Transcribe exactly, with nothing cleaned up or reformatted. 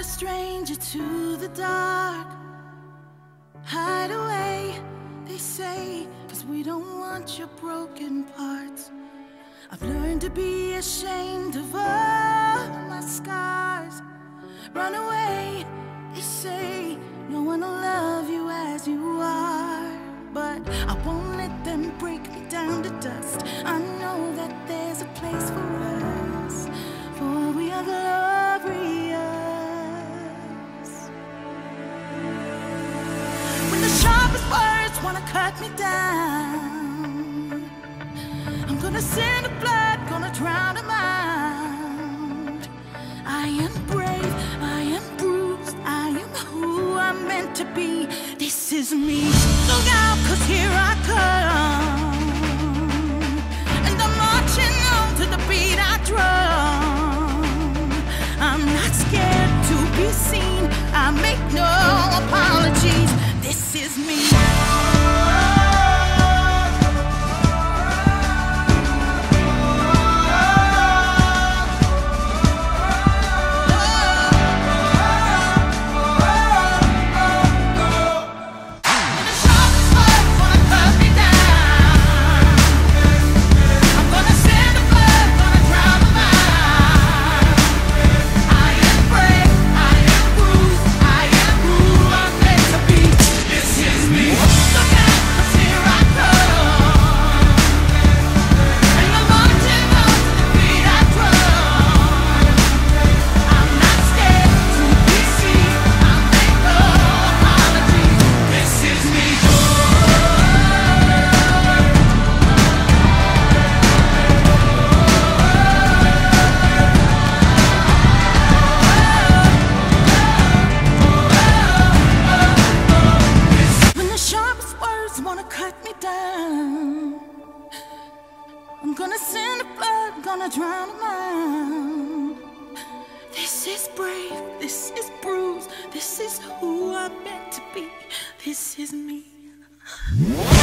stranger to the dark. Hide away, they say, 'cause we don't want your broken parts. I've learned to be ashamed of all my scars. Run away, they say, no one will love you as you are. But I won't let them break me down to dust. I know that there's a place for us, for we are glorious. When the sharpest words wanna cut me down, I'm gonna send the blood, gonna drown them out. I am brave, I am bruised, I am who I'm meant to be. This is me. Look out, 'cause here I come, and I'm marching on to the beat I drum. I'm not scared to be seen, I make no apologies. This is me. I'm gonna send the blood, gonna drown them out. This is brave, this is bruised, this is who I'm meant to be. This is me.